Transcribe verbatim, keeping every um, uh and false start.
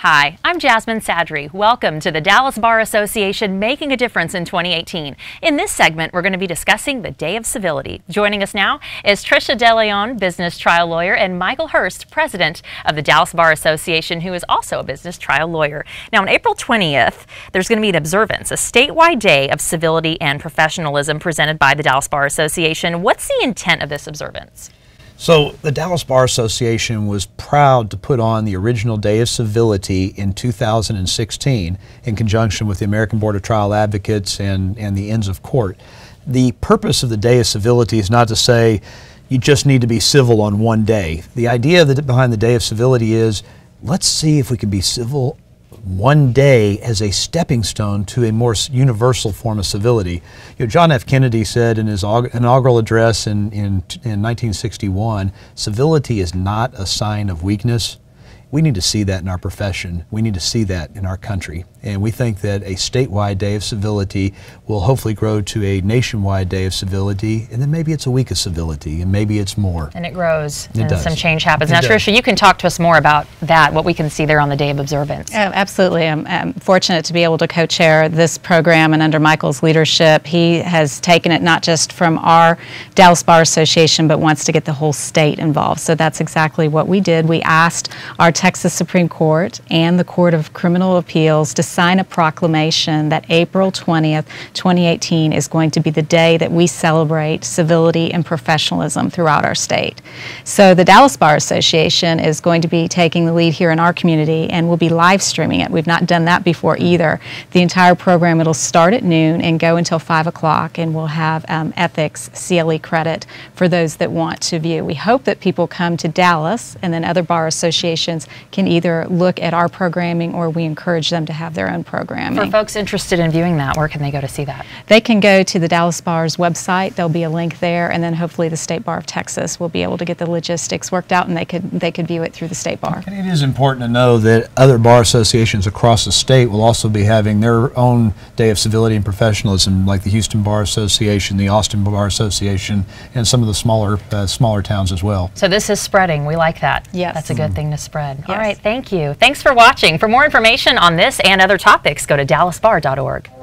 Hi, I'm Jasmine Sadri. Welcome to the Dallas Bar Association Making a Difference in twenty eighteen. In this segment, we're going to be discussing the Day of Civility. Joining us now is Trisha DeLeon, business trial lawyer, and Michael Hurst, president of the Dallas Bar Association, who is also a business trial lawyer. Now, on April twentieth, there's going to be an observance, a statewide day of civility and professionalism presented by the Dallas Bar Association. What's the intent of this observance? So the Dallas Bar Association was proud to put on the original Day of Civility in two thousand sixteen in conjunction with the American Board of Trial Advocates and, and the Inns of Court. The purpose of the Day of Civility is not to say you just need to be civil on one day. The idea that behind the Day of Civility is let's see if we can be civil one day as a stepping stone to a more universal form of civility. You know, John F. Kennedy said in his inaugural address in, in, in nineteen sixty-one, civility is not a sign of weakness. We need to see that in our profession. We need to see that in our country. And we think that a statewide Day of Civility will hopefully grow to a nationwide Day of Civility, and then maybe it's a week of civility, and maybe it's more. And it grows, it and does. some change happens. It now, does. Trisha, you can talk to us more about that, what we can see there on the Day of Observance. Oh, absolutely. I'm, I'm fortunate to be able to co-chair this program, and under Michael's leadership, he has taken it not just from our Dallas Bar Association, but wants to get the whole state involved. So that's exactly what we did. We asked our Texas Supreme Court and the Court of Criminal Appeals to sign a proclamation that April twentieth, twenty eighteen is going to be the day that we celebrate civility and professionalism throughout our state. So the Dallas Bar Association is going to be taking the lead here in our community, and we'll be live streaming it. We've not done that before either. The entire program, it'll start at noon and go until five o'clock, and we'll have um, ethics C L E credit for those that want to view. We hope that people come to Dallas, and then other bar associations can either look at our programming, or we encourage them to have their own programming. For folks interested in viewing that, where can they go to see that? They can go to the Dallas Bar's website. There'll be a link there, and then hopefully the State Bar of Texas will be able to get the logistics worked out, and they could they could view it through the State Bar. And it is important to know that other bar associations across the state will also be having their own Day of Civility and Professionalism, like the Houston Bar Association, the Austin Bar Association, and some of the smaller uh, smaller towns as well. So this is spreading. We like that. Yes. That's a good thing to spread. Yes. All right, thank you. Thanks for watching. For more information on this and other topics, go to dallas bar dot org.